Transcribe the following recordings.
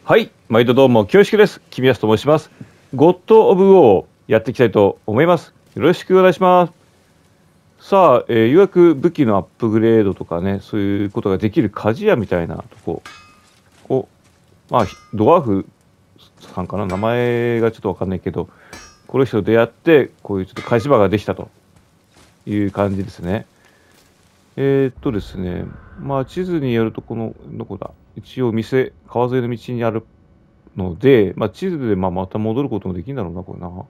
はい、毎度どうも恐縮です。君安と申します。ゴッド・オブ・ウォーやっていきたいと思います。よろしくお願いします。さあ、ようやく武器のアップグレードとかね、そういうことができる鍛冶屋みたいなとこを、まあ、ドワーフさんかな、名前がちょっとわかんないけど、この人と出会って、こういうちょっと鍛冶場ができたという感じですね。ですね、まあ、地図によると、どこだ、一応川沿いの道にあるので、まあ、地図でまた戻ることもできるんだろうな、これな。フ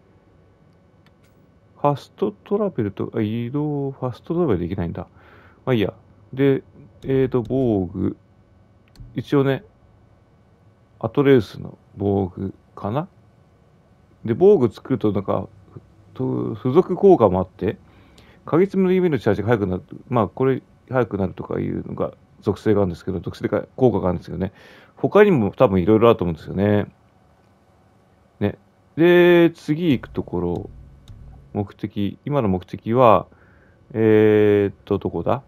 ァストトラベルと、移動、ファストトラベルできないんだ。まあいいや。で、防具。一応ね、アトレウスの防具かな。で、防具作ると、付属効果もあって、鍵爪の指のチャージが速くなる。まあ、これ、速くなるとかいうのが属性があるんですけど、属性か効果があるんですよね。他にも多分いろいろあると思うんですよね。ね。で、次行くところ、今の目的は、どこだ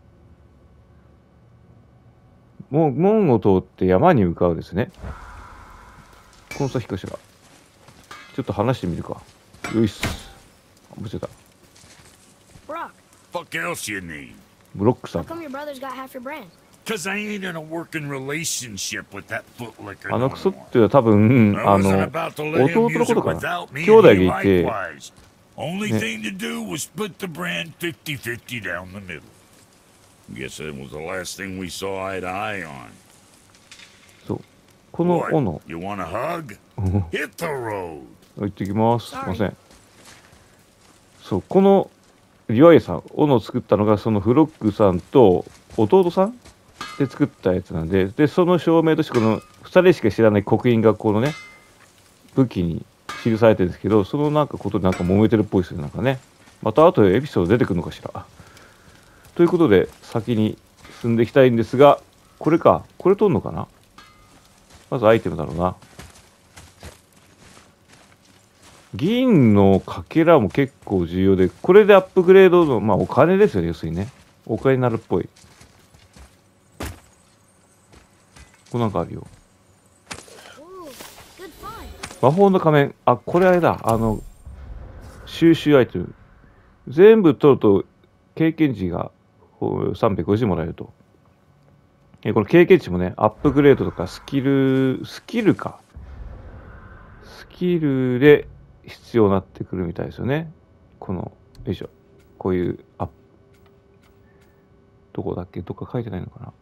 門を通って山に向かうですね。この先かしら。ちょっと話してみるか。よいっす。ぶちゃった。 Fuck else you need? ブロックさん。 How come your brother's got half your brand? Cause I ain't in a working relationship with that footlicker あの no クソっ more. ていうのは多分、 I wasn't about to let 弟 him の use こ it とかな。 without me 兄弟 and he がいて、 likewise. Only ね、 thing to do was split the brand 50-50 down the middle. Guess that was the last thing we saw eye to eye on. そう。この What? 斧。 You want a hug? Hit the road. 行ってきます。すいません。そう、このリワイさん、斧を作ったのがそのフロックさんと弟さんで作ったやつなんで、で、その証明としてこの2人しか知らない刻印がこのね、武器に記されてるんですけど、そのことで揉めてるっぽいですよ、なんかね。また後でエピソード出てくるのかしら。ということで、先に進んでいきたいんですが、これか。これ取るのかな。まずアイテムだろうな。銀のかけらも結構重要で、これでアップグレードの、まあお金ですよね、要するにね。お金になるっぽい。これなんかあるよ。魔法の仮面。あ、これあれだ。収集アイテム。全部取ると経験値が350もらえると。この経験値もね、アップグレードとかスキルで必要になってくるみたいですよね。よいしょ。こういう、どこだっけ？どっか書いてないのかな？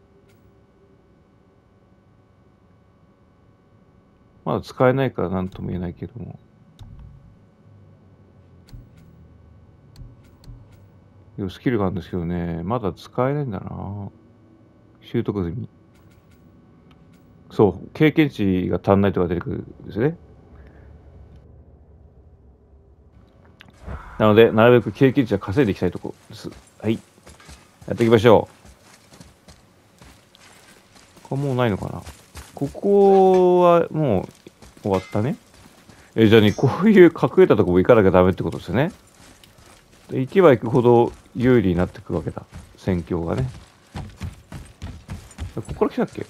まだ使えないから何とも言えないけども。スキルがあるんですけどね、まだ使えないんだな。習得済み。そう、経験値が足んないとか出てくるんですね。なので、なるべく経験値は稼いでいきたいところです。はい。やっていきましょう。これもうないのかな。ここはもう終わったね。じゃあね、こういう隠れたとこも行かなきゃダメってことですよね。で行けば行くほど有利になってくるわけだ。戦況がね。ここから来たっけ？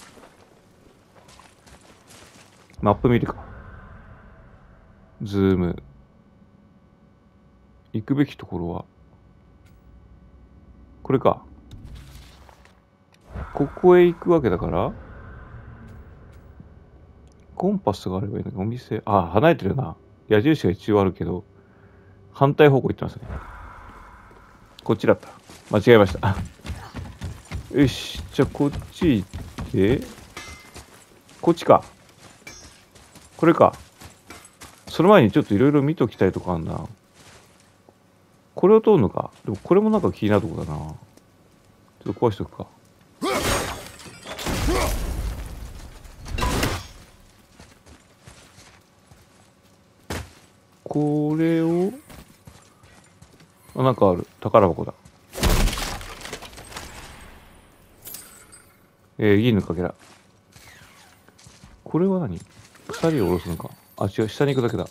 マップ見るか。ズーム。行くべきところは、これか。ここへ行くわけだから、コンパスがあればいいのか。お店、離れてるな。矢印が一応あるけど、反対方向行ってますね。こっちだった。間違えました。よし、じゃあこっち行って、こっちか。これか。その前にちょっといろいろ見ときたいとこあるな。これを通るのか。でもこれもなんか気になるとこだな。ちょっと壊しとくか。これを、なんかある。宝箱だ。銀のかけら。これは何？鎖を下ろすのか。違う、下に行くだけだ。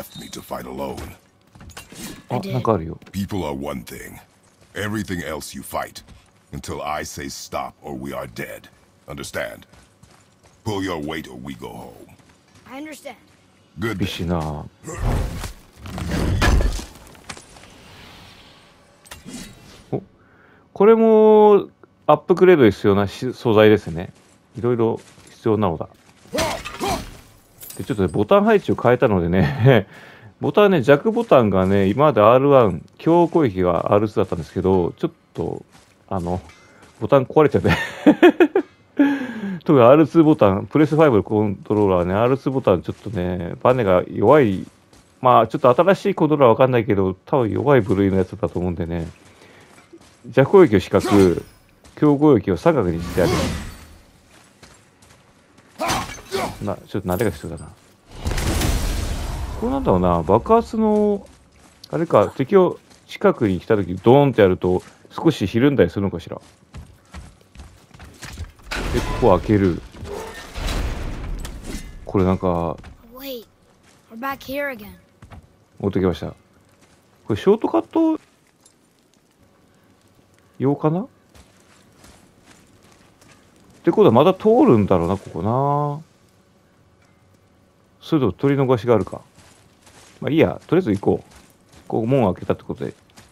なんかあるよ。 People are one thing. Everything else you fight. Until I say stop or we are dead. Understand? Pull your weight or we go home. I understand. Good. 厳しいな。お、これもアップグレード必要な素材ですね。いろいろ必要なのだ。で、ちょっとね、ボタン配置を変えたのでね、ボタンね、弱ボタンがね、今まで R1、強攻撃が R2 だったんですけど、ちょっと、ボタン壊れちゃって特に R2 ボタン、プレス5のコントローラーね、R2 ボタンちょっとね、バネが弱い、まあちょっと新しいコントローラーわかんないけど、多分弱い部類のやつだと思うんでね、弱攻撃を四角、強攻撃を三角にしてあげる。ちょっと慣れが必要だな。これなんだろうな、爆発の、あれか、敵を近くに来た時ドーンってやると、少しひるんだりするのかしら。で、ここ開ける。これなんか、 Wait, we're back here again. 持ってきました。これショートカット用かなってことはまだ通るんだろうな、ここな。それとも取り逃しがあるか。まあいいや、とりあえず行こう。ここ門を開けたってことで。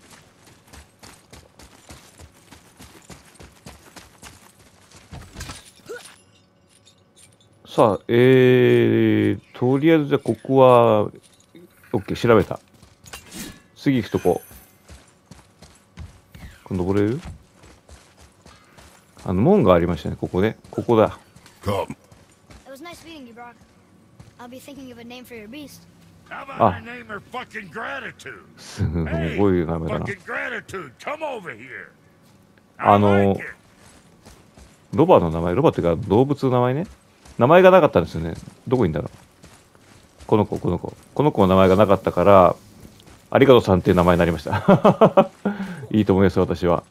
さあ、とりあえずじゃあここは、OK、調べた。次行くとこ。これ登れる？門がありましたね、ここね。ここだ。 Come. It was nice meeting you, Brock. I'll be thinking of a name for your beast. How about I name her fucking Gratitude? すご Hey, い名前だな。 fucking Gratitude, come over here. あ I の like it. ロバの名前、ロバっていうか動物の名前ね。名前がなかったんですよね。どこにいんだろう。この子の名前がなかったから、ありがとうさんっていう名前になりました。いいと思います、私は。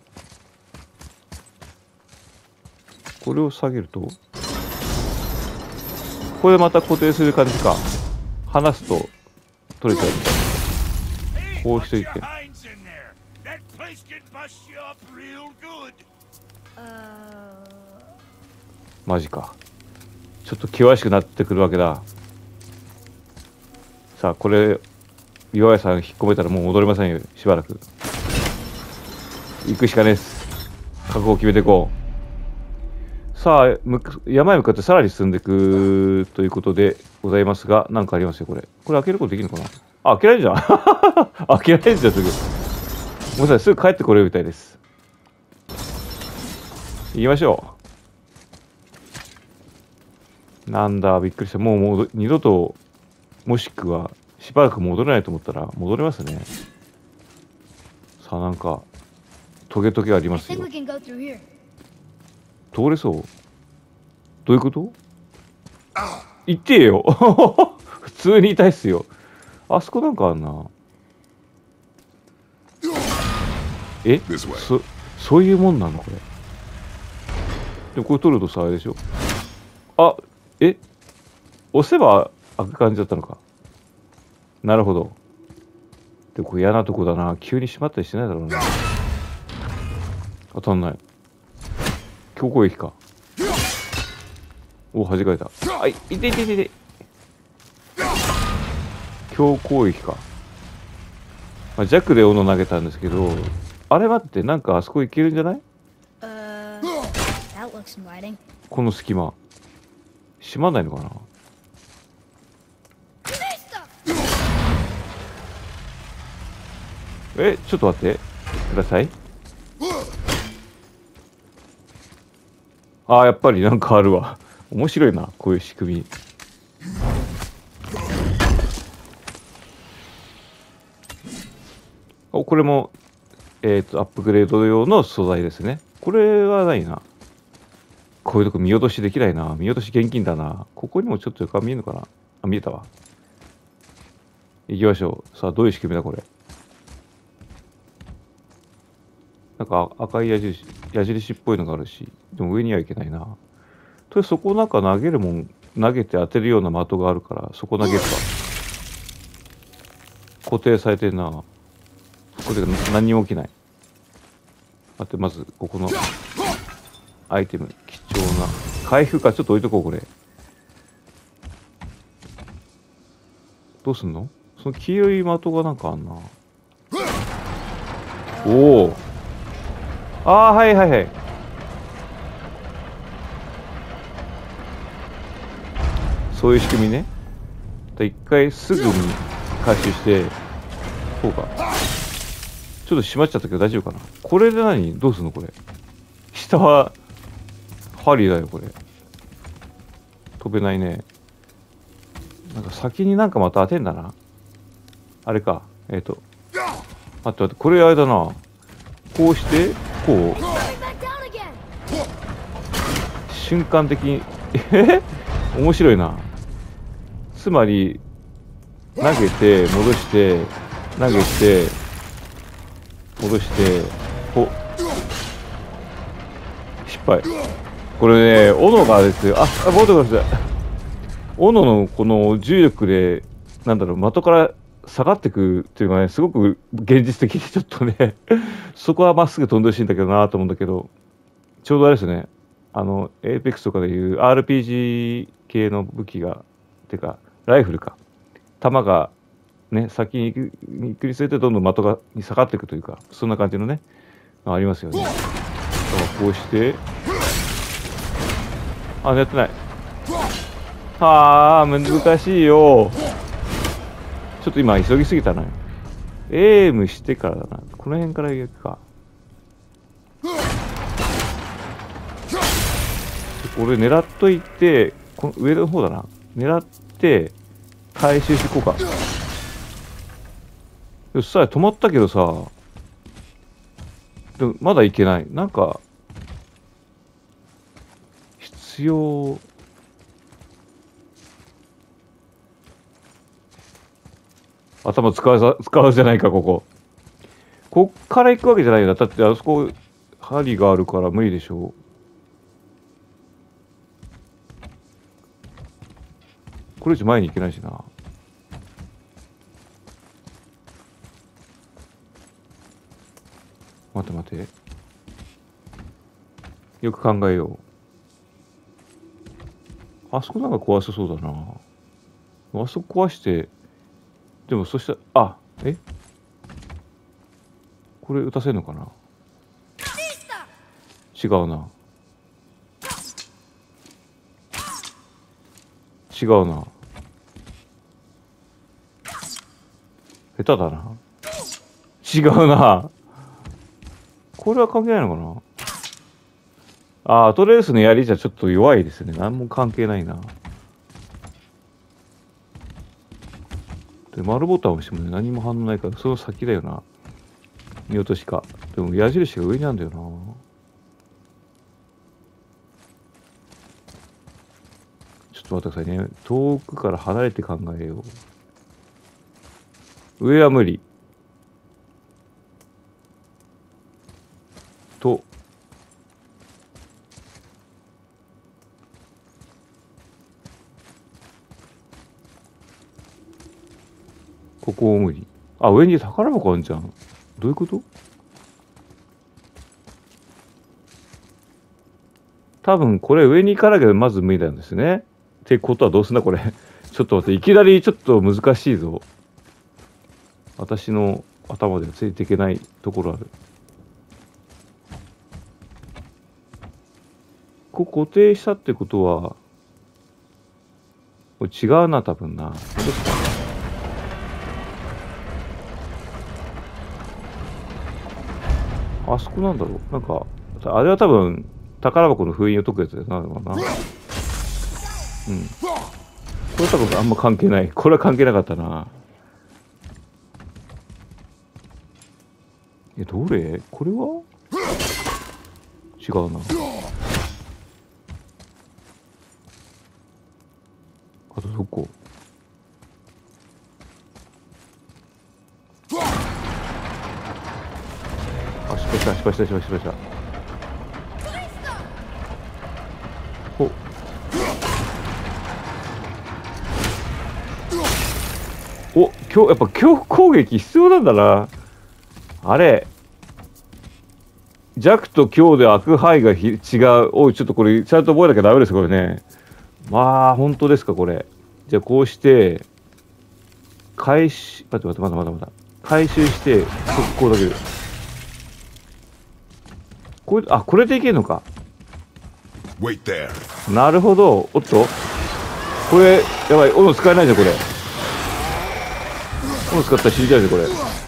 これを下げると、これでまた固定する感じか。離すと取れちゃう。 Hey, こうし watch とい your て。 hinds in there. That place can bust you up real good. マジか。ちょっと険しくなってくるわけだ。さあ、これ、岩井さん引っ込めたらもう戻れませんよ、しばらく。行くしかねえっす。覚悟を決めていこう。さあ、山へ向かってさらに進んでいくということでございますが、なんかありますよ、これ。これ開けることできるのかなあ、開けられるじゃん。開けられるじゃん、すぐ。ごめんなさい、すぐ帰ってこれるみたいです。行きましょう。なんだ、びっくりした。もう二度と、もしくは、しばらく戻れないと思ったら、戻れますね。さあ、なんか、トゲトゲあり I ます think よ we。can go through here. 通れそう？どういうこと？言ってよ。普通に痛いっすよ。あそこなんかあんな。え？ This way. そういうもんなのこれ。でもこれ取るとさ、あれでしょ？あ、押せば開く感じだったのか。なるほど。でもこれ嫌なとこだな。急に閉まったりしないだろうな。当たんない。強攻撃か。お、弾かれた。あ、いていていていて。強攻撃か。まあ、弱で斧投げたんですけど、あれ待って、なんかあそこ行けるんじゃない？ That looks inviting. この隙間。閉まんないのかな？ちょっと待ってください。ああ、やっぱりなんかあるわ。面白いな、こういう仕組み。これも、アップグレード用の素材ですね。これはないな。こういうとこ見落としできないな。見落とし現金だな。ここにもちょっと床見えるのかな？あ、見えたわ。行きましょう。さあ、どういう仕組みだ、これ。なんか赤い矢印っぽいのがあるし、でも上には行けないな。とりあえずそこなんか投げるもん、投げて当てるような的があるから、そこ投げるか。固定されてるな。これが何にも起きない。待って、まず、ここのアイテム、貴重な。回復か、ちょっと置いとこう、これ。 どうすんの？その黄色い的がなんかあんな。おお。ああ、はいはいはい。そういう仕組みね。一回すぐに回収して、こうか。ちょっと閉まっちゃったけど大丈夫かな。これで何？どうすんのこれ。下は、針だよ、これ。飛べないね。なんか先になんかまた当てんだな。あれか。待って待って、これあれだな。こうして、こう。 Going back down again. 瞬間的に、面白いな。つまり、投げて、戻して、投げて、戻して、失敗。これね、斧がですよ。戻ってください。斧のこの重力で、なんだろう、的から下がってくっていうのがね、すごく現実的にちょっとね、そこはまっすぐ飛んでほしいんだけどなと思うんだけど、ちょうどあれですね、エイペックスとかでいう RPG 系の武器が、てか、ライフルか。弾がね、先に行くにつれてどんどん的がに下がっていくというか、そんな感じのね、ありますよね。だからこうして、やってない。難しいよ。ちょっと今急ぎすぎたな。エイムしてからだな。この辺から行くか。これ狙っといて、この上の方だな。狙って、回収していこうか。そしたら止まったけどさ、でもまだいけない。なんか、必要。頭使うじゃないか、ここ。こっから行くわけじゃないよな。だってあそこ、針があるから無理でしょ。これ以上前に行けないしな。待て待て。よく考えよう。あそこなんか壊せそうだな。あそこ壊して、でもそしたら、これ打たせるのかな。違うな。違うな。下手だな。違うな。これは関係ないのかな。アトレースの槍じゃちょっと弱いですね。何も関係ないな。で、丸ボタンを押してもね、何も反応ないから、その先だよな。見落としか。でも矢印が上にあるんだよな。ちょっと待ってくださいね。遠くから離れて考えよう。上は無理。と。ここも無理。上に宝箱あるじゃん。どういうこと？多分これ上に行かなきゃまず無理なんですね。ってことはどうすんだこれ。ちょっと待って、いきなりちょっと難しいぞ。私の頭ではついていけないところある。ここ固定したってことは、これ違うな、多分な。あそこなんだろう。なんか、あれは多分、宝箱の封印を解くやつなのかな。うん。これ多分あんま関係ない。これは関係なかったな。どれ？これは違うな。あとどこ？失敗した。やっぱ恐怖攻撃必要なんだな。あれ。弱と強で悪範囲が違う。おい、ちょっとこれ、ちゃんと覚えなきゃダメです、これね。まあ、本当ですか、これ。じゃあ、こうして、 回収、待って、まだ。回収して、速攻だけで。これ、これでいけるのか。 Wait there. なるほど。おっと。これ、やばい。斧使えないじゃん、これ。斧使ったら死んじゃうじゃん、これ。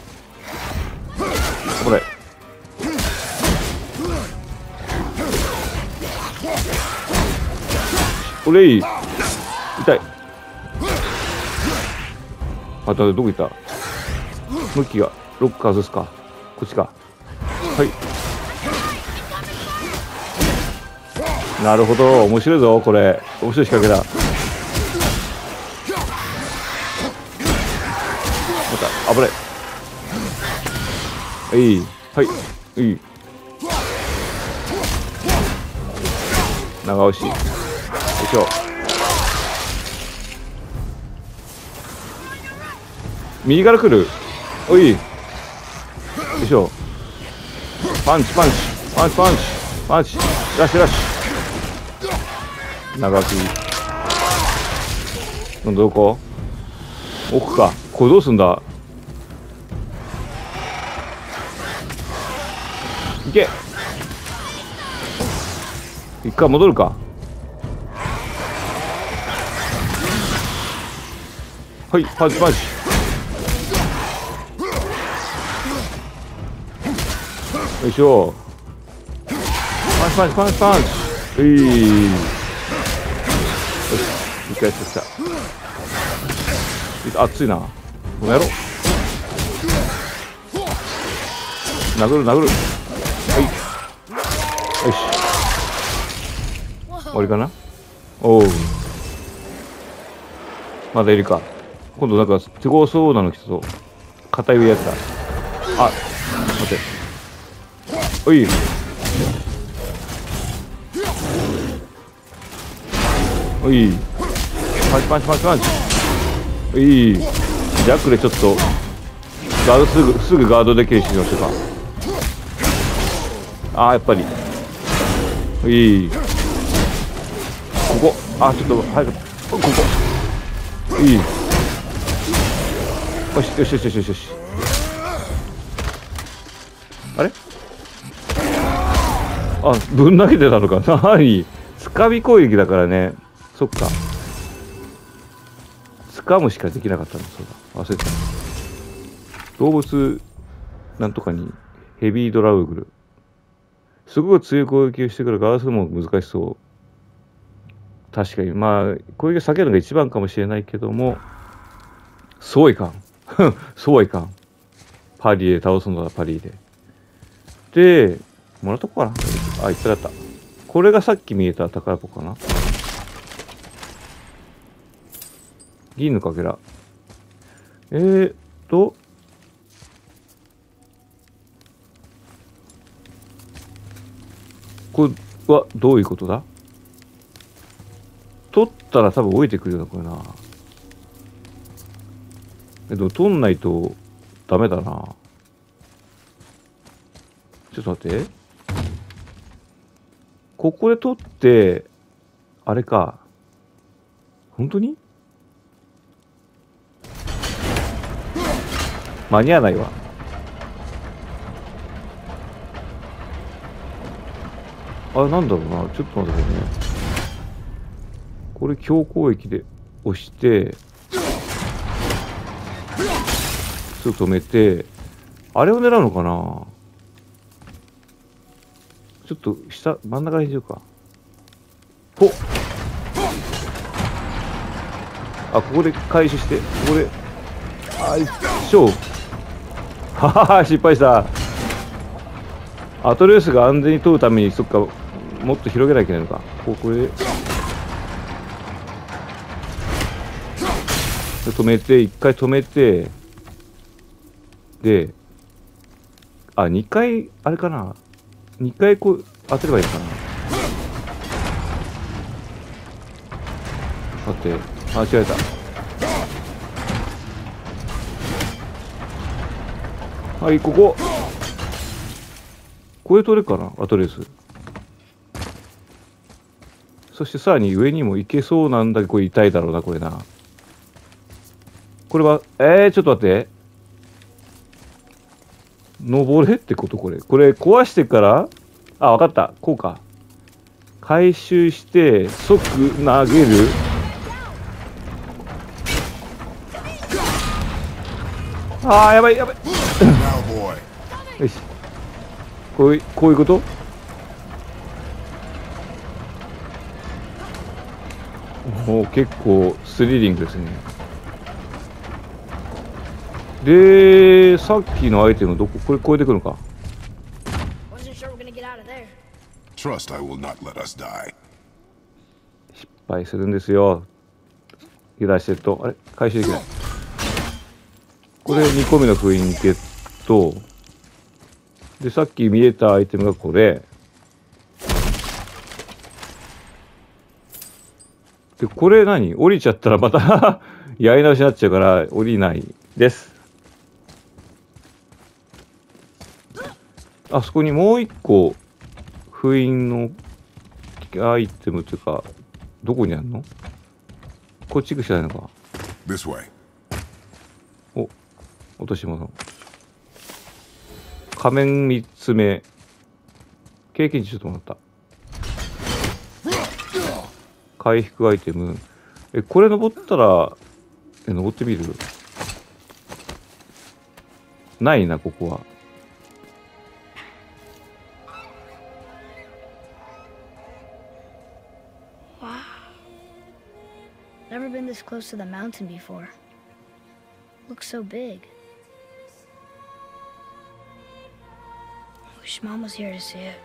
これ。これいい。痛い。また、どこ行った？向きが、ロック外すか。こっちか。はい。なるほど。面白いぞ、これ。面白い仕掛けだ。また、危ない。いい。はい。いい。長押し。よいしょ。右から来る。おい。よいしょ。パンチ。ラッシュ。長く。どこ？奥か。これどうすんだ？いけ。一回戻るか。はい、パンチ。よいしょ。パンチ。よし、一回やってきた。熱いな。この野郎。殴る。はい。よし。終わりかな。おう。まだいるか。今度なんか手強そうなの来たぞ。硬いやつだ。あ、待って。おい。おい。パンチ。おい。ジャックでちょっとガードすぐガードできるしましょうか。やっぱり。おい。ここ。ちょっと早く。ここ。いい。よし。あれ？ぶん投げてたのか。何？つかみ攻撃だからね。そっか。つかむしかできなかったの。そうだ。忘れてた。動物、なんとかに、ヘビードラウグル。すごく強い攻撃をしてくるガードするのも難しそう。確かに。攻撃を避けるのが一番かもしれないけども、そうはいかん。そうはいかん。パリで倒すのだ、パリで。で、もらっとこうかな。いっぱいあった。これがさっき見えた宝箱かな。銀のかけら。これはどういうことだ？取ったら多分降りてくるよな、これな。でも取んないとダメだな。ちょっと待って。ここで取って、あれか。本当に？間に合わないわ。なんだろうな。ちょっと待ってくださいね。これ強攻撃で押して、すぐ止めて、あれを狙うのかな？ちょっと下、真ん中にしようか。ここで回収して、ここで、一緒。ははは、失敗した。アトレウスが安全に通るために、そっか、もっと広げなきゃいけないのか。これ。止めて、一回止めて、で、2回、あれかな。2回こう、当てればいいのかな。待って、間違えた。はい、ここ。これ取れるかな、アトレース。そしてさらに上にも行けそうなんだけど、これ痛いだろうな、これな。ここれは、ちょっと待って。登れってことこれ。これ壊してから、あ、わかった。こうか。回収して、即投げる。あー、やばいやばい。 Now, boy. よし。こういうこともう結構スリリングですね。で、さっきのアイテムどこ、これ超えてくるのか。 Wasn't sure we're gonna get out of there. Trust I will not let us die. 失敗するんですよ。油断してると。あれ回収できない。これ2個目の封印ゲット。で、さっき見えたアイテムがこれ。で、これ何降りちゃったらまたやり直しになっちゃうから降りないです。あそこにもう一個封印のアイテムというか、どこにあるの？こっち行くしかないのか。 This way. お、落とし物。仮面3つ目。経験値ちょっともらった。回復アイテム。これ登ったら、登ってみる？ないな、ここは。 Never been this close to the mountain before. Looks so big. Wish Mom was here to see it.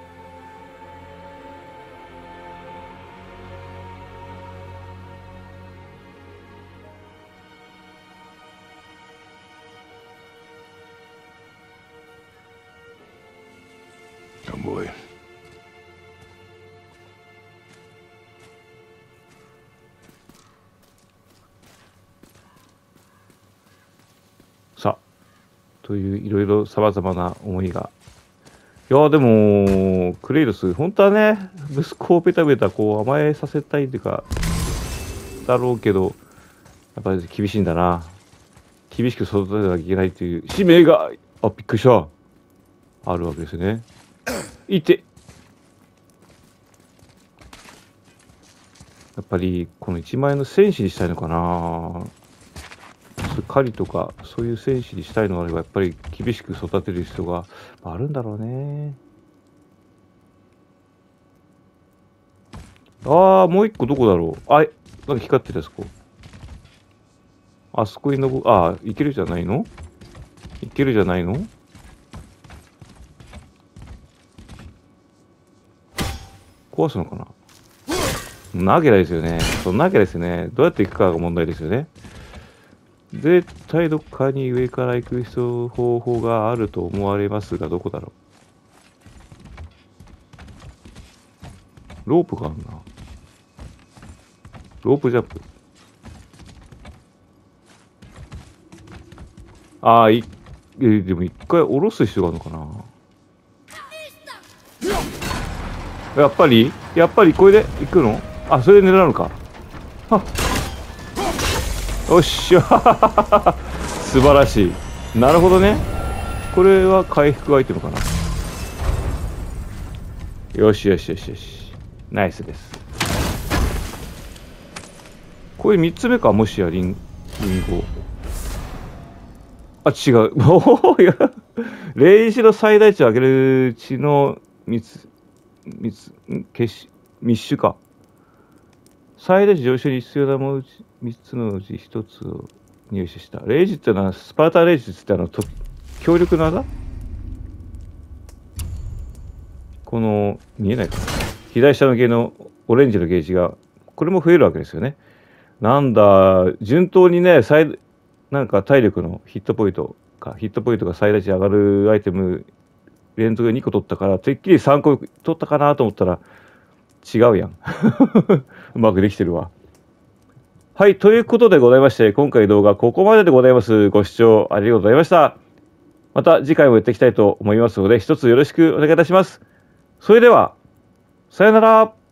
Oh boy. さあ、といういろいろさまざまな思いが。いやでも、クレイドス、本当はね、息子をベタベタこう甘えさせたいっていうか、だろうけど、やっぱり厳しいんだな。厳しく育てなきゃいけないという使命が、あ、びっくりした。あるわけですね。いて。やっぱり、この1万円の戦士にしたいのかな。狩りとかそういう戦士にしたいのがあればやっぱり厳しく育てる必要があるんだろうね。ああ、もう一個どこだろう。あ、なんか光ってるやつこう。あそこに登る。ああ、いけるじゃないの？いけるじゃないの？壊すのかな？投げないですよね。そう、投げないですよね。どうやって行くかが問題ですよね。絶対どっかに上から行く方法があると思われますが、どこだろう。ロープがあるな。ロープジャンプ。ああ、でも一回下ろす必要があるのかな。やっぱりこれで行くの？あ、それで狙うのか。はっ。よっしゃ素晴らしい。なるほどね。これは回復アイテムかな。よしよしよしよし。ナイスです。これ3つ目か、もしやリンゴ。あ、違う。おお、いや。霊視の最大値を上げる血の密集か。最大値上昇に必要なもの3つのうち1つを入手した。レイジってのはスパルタレイジって強力な技？この見えないかな。左下のゲージのオレンジのゲージがこれも増えるわけですよね。なんだ、順当にね、なんか体力のヒットポイントが最大値上がるアイテム連続で2個取ったから、てっきり3個取ったかなと思ったら違うやん。うまくできてるわ。はい、ということでございまして、今回の動画ここまででございます。ご視聴ありがとうございました。また次回もやっていきたいと思いますので、一つよろしくお願いいたします。それでは、さよなら。